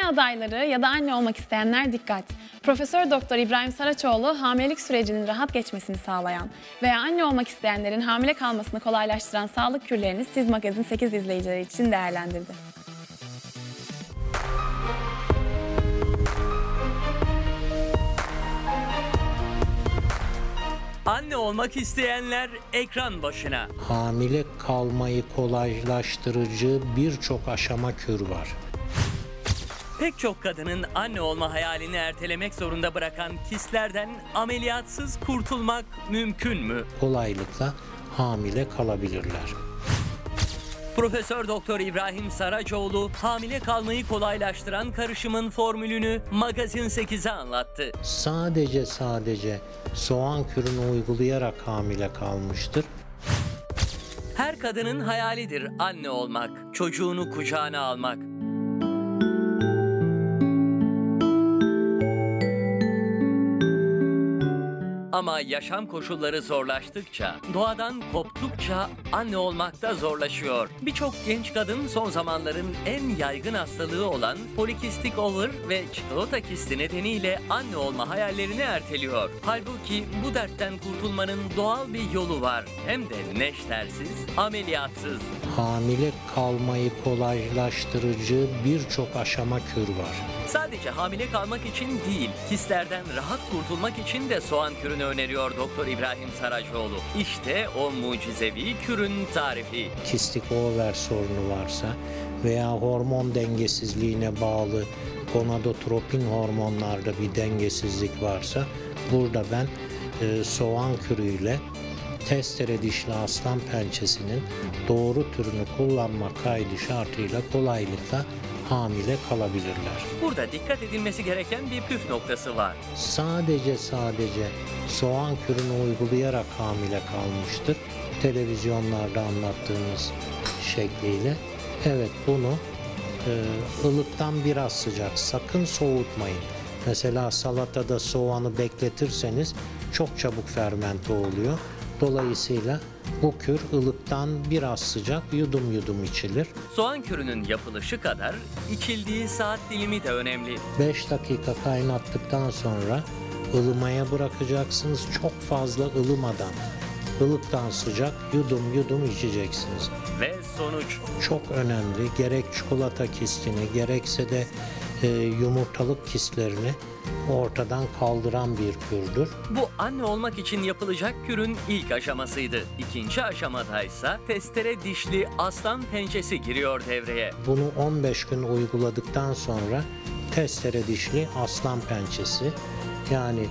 adayları ya da anne olmak isteyenler dikkat. Profesör Doktor İbrahim Saraçoğlu hamilelik sürecinin rahat geçmesini sağlayan veya anne olmak isteyenlerin hamile kalmasını kolaylaştıran sağlık kürlerini Siz Magazin 8 izleyicileri için değerlendirdi. Anne olmak isteyenler ekran başına. Hamile kalmayı kolaylaştırıcı birçok aşama kür var. Pek çok kadının anne olma hayalini ertelemek zorunda bırakan kistlerden ameliyatsız kurtulmak mümkün mü? Kolaylıkla hamile kalabilirler. Profesör Doktor İbrahim Saraçoğlu hamile kalmayı kolaylaştıran karışımın formülünü Magazin 8'e anlattı. Sadece soğan kürünü uygulayarak hamile kalmıştır. Her kadının hayalidir anne olmak, çocuğunu kucağına almak. Ama yaşam koşulları zorlaştıkça, doğadan koptukça anne olmak da zorlaşıyor. Birçok genç kadın son zamanların en yaygın hastalığı olan polikistik over ve çikolata kisti nedeniyle anne olma hayallerini erteliyor. Halbuki bu dertten kurtulmanın doğal bir yolu var. Hem de neştersiz, ameliyatsız. Hamile kalmayı kolaylaştırıcı birçok aşama kür var. Sadece hamile kalmak için değil, kistlerden rahat kurtulmak için de soğan kürünü öneriyor Doktor İbrahim Saraçoğlu. İşte o mucizevi kürün tarifi. Kistik over sorunu varsa veya hormon dengesizliğine bağlı gonadotropin hormonlarda bir dengesizlik varsa burada ben soğan kürüyle testere dişli aslan pençesinin doğru türünü kullanma kaydı şartıyla kolaylıkla hamile kalabilirler. Burada dikkat edilmesi gereken bir püf noktası var. Sadece soğan kürünü uygulayarak hamile kalmıştır. Televizyonlarda anlattığımız şekliyle. Evet, bunu ılıktan biraz sıcak, sakın soğutmayın. Mesela salatada soğanı bekletirseniz çok çabuk fermente oluyor. Dolayısıyla bu kür ılıktan biraz sıcak, yudum yudum içilir. Soğan kürünün yapılışı kadar içildiği saat dilimi de önemli. 5 dakika kaynattıktan sonra ılımaya bırakacaksınız. Çok fazla ılımadan, ılıktan sıcak yudum yudum içeceksiniz. Ve sonuç? Çok önemli. Gerek çikolata kistini, gerekse de yumurtalık kistlerini ortadan kaldıran bir kürdür. Bu anne olmak için yapılacak kürün ilk aşamasıydı. İkinci aşamadaysa testere dişli aslan pençesi giriyor devreye. Bunu 15 gün uyguladıktan sonra testere dişli aslan pençesi, yani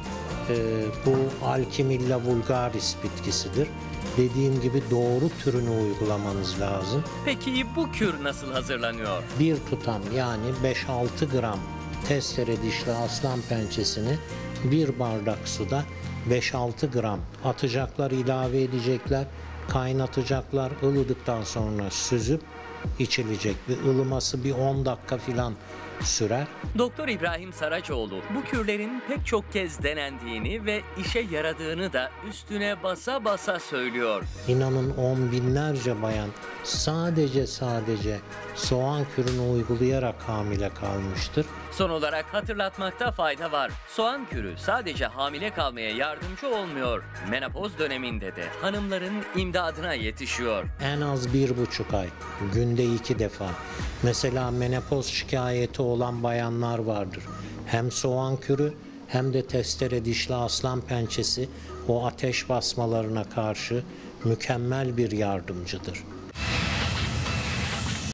bu Alkimilla vulgaris bitkisidir. Dediğim gibi doğru türünü uygulamanız lazım. Peki bu kür nasıl hazırlanıyor? Bir tutam, yani 5-6 gram testere dişli aslan pençesini bir bardak suda 5-6 gram atacaklar, ilave edecekler, kaynatacaklar. Ilıdıktan sonra süzüp içilecek. Bir ılıması bir 10 dakika filan sürer. Doktor İbrahim Saraçoğlu bu kürlerin pek çok kez denendiğini ve işe yaradığını da üstüne basa basa söylüyor. İnanın on binlerce bayan sadece soğan kürünü uygulayarak hamile kalmıştır. Son olarak hatırlatmakta fayda var. Soğan kürü sadece hamile kalmaya yardımcı olmuyor. Menopoz döneminde de hanımların imdadına yetişiyor. En az 1,5 ay, günde 2 defa. Mesela menopoz şikayeti olan bayanlar vardır. Hem soğan kürü hem de testere dişli aslan pençesi o ateş basmalarına karşı mükemmel bir yardımcıdır.